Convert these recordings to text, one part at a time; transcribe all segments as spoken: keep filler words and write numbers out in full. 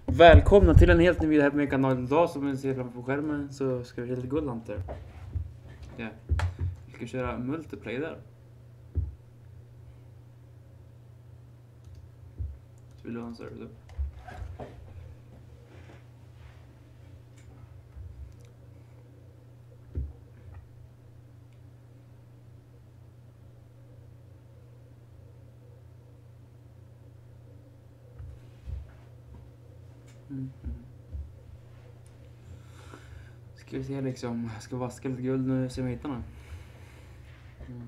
Välkomna till en helt ny video här på min kanal. Idag som ni ser framför skärmen så ska vi köra lite Guldhunter. Ja. Vi ska köra multiplayer där. Så vill du ha en server upp. Mm -hmm. Ska vi se liksom, jag ska vaska lite guld nu och se om jag hittar någon. Mm.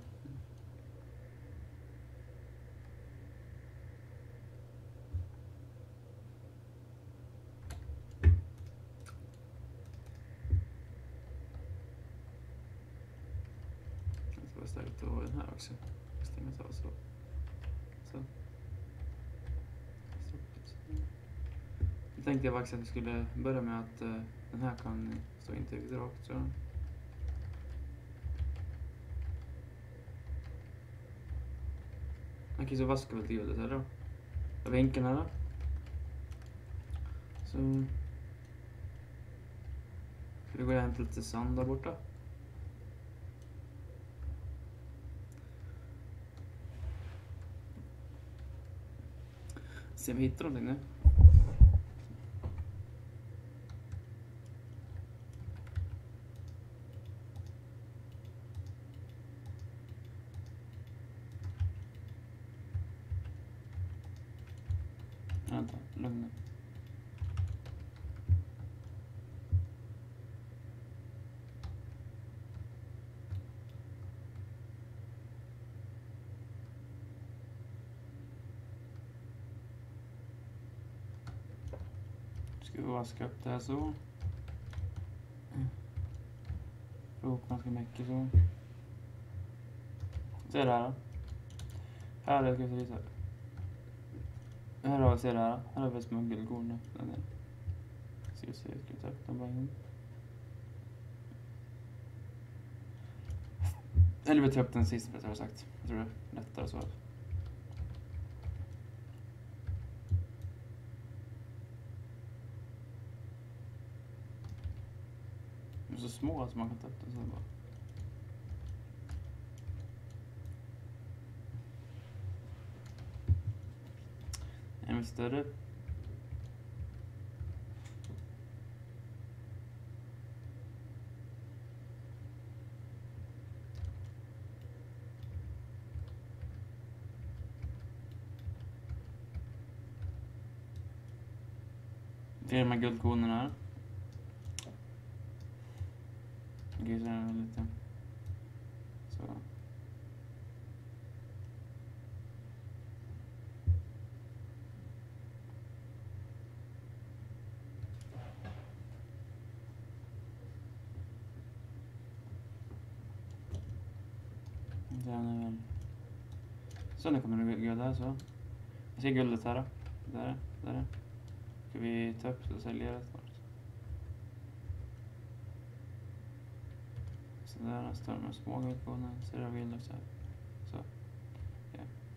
Det ska vara starkt att ha den här också. Stänga av så. Så. Jag tänkte jag faktiskt att vi skulle börja med att uh, den här kan stå inte riktigt rakt, så. Okej, så vaskar vi lite guldet här då. Har vi vinkeln här då. Så. Vi går och hämtar lite sand där borta. Se om vi hittar någonting nu. Vänta, lugna. Ska vi vaska upp det här så. Få ihop ganska mycket så. Se det här då. Här ska vi visa. Här har vi, se det här. Här har vi smuggelkorn nu. Ska vi se, ska vi ta upp den bara in. Eller vi tar upp den sist, rättare sagt. Jag tror det är lättare så. De är så små att man kan ta upp den så bara. En är större. Det är de här guldkonerna här. Okej, så är den lite. Så. Den är väl. Så nu kommer det gå där så. Jag ser guldet här då. Där, där. Ska vi ta upp det och sälja det snart. Så där står de små guldkoner. Så det vill också här. Så. Ja.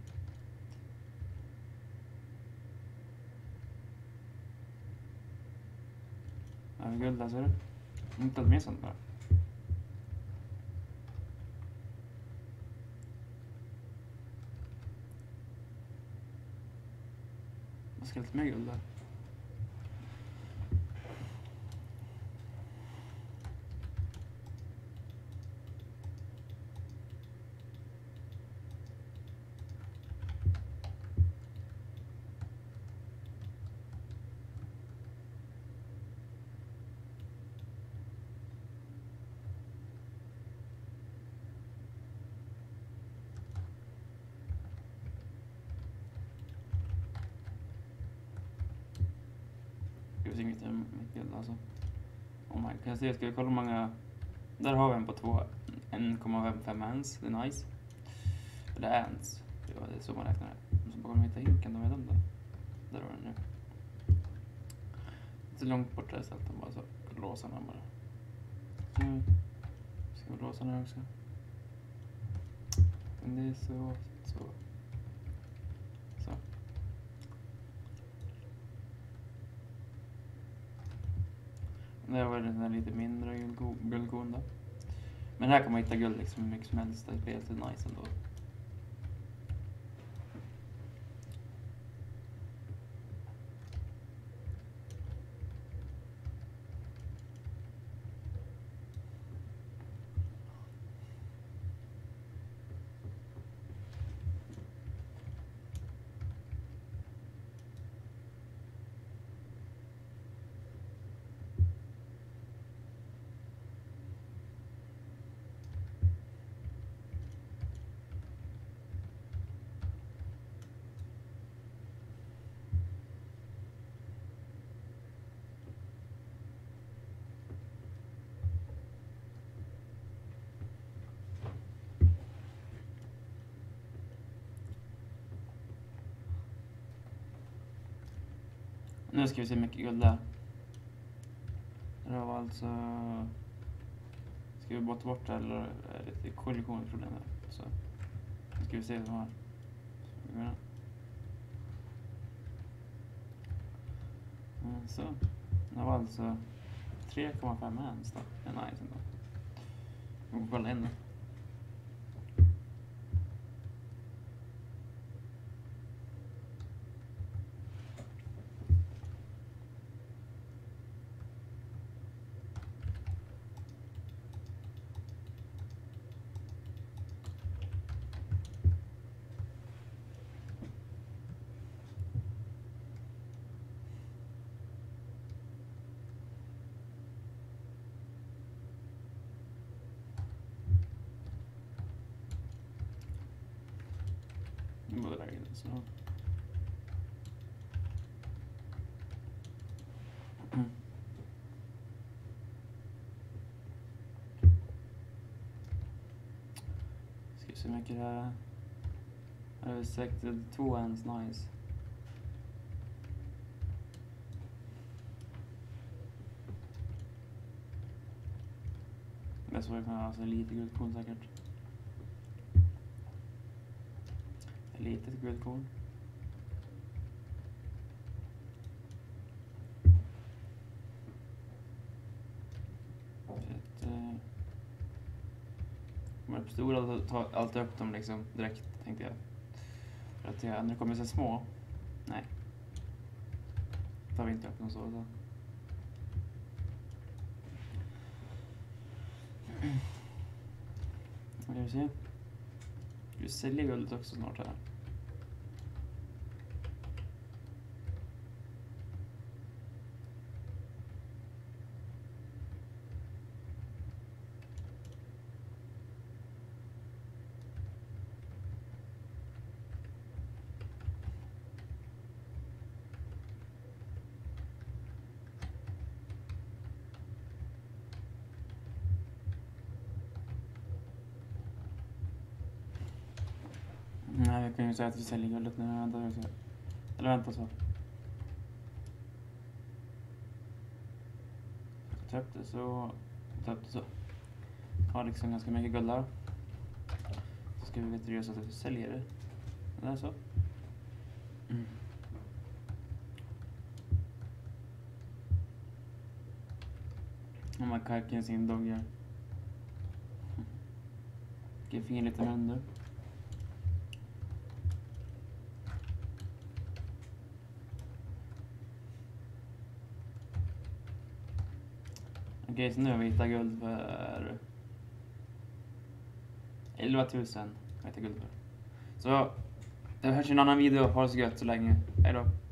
Här har vi guld där, ser du. Inte allt mer sånt bara. Jag ska lite mer guld där. Det finns inget mycket alltså. Oh my, kan jag se, ska vi kolla hur många. Där har vi en på två. en komma fem hands, det är nice. Eller hands. Ja, det är så man räknar det. Så bara hitta hinken, de är de där. Där har den nu. Lite långt bort där så att de bara så låsa den bara. Så ska vi låsa den här också. Men det är så, så. Så. Det var den där lite mindre guldkorn då. Men här kan man hitta guld liksom hur mycket som helst. Det är helt nice ändå. Nu ska vi se mycket guld där. Det var alltså... Ska vi bort bort eller är det lite kollisionsproblem där? Så nu ska vi se vad här. Så det var alltså tre komma fem ens då. Det är nice ändå. Vi får kolla in det. Börjar in så. Mm. Ska vi se hur mycket det här är. Jag har sagt två ens nice. Det är så jag kan ha alltså lite guldkorn säkert. Litet guldkorn. Ett, eh, kommer upp stora och tar alltid upp dem liksom direkt tänkte jag. För att jag, när det kommer så små, nej. Tar vi inte upp dem så. så. Vad gör vi se? Vi säljer guldet också snart här. Nej, jag kan ju säga att vi säljer guldet nu. Vänta, så. Eller vänta så. Jag tar upp det så. Jag tar upp det så. Jag har liksom ganska mycket guld där. Så ska vi veta så att vi säljer det. Det där så. Mm. Och man kalkar sin doggar. Ska vi få in lite med under. Okej, så nu har vi hittat guld för elva tusen. Jag hittar guld för. Så, det hörs i en annan video. Ha det så gött så länge. Hej då.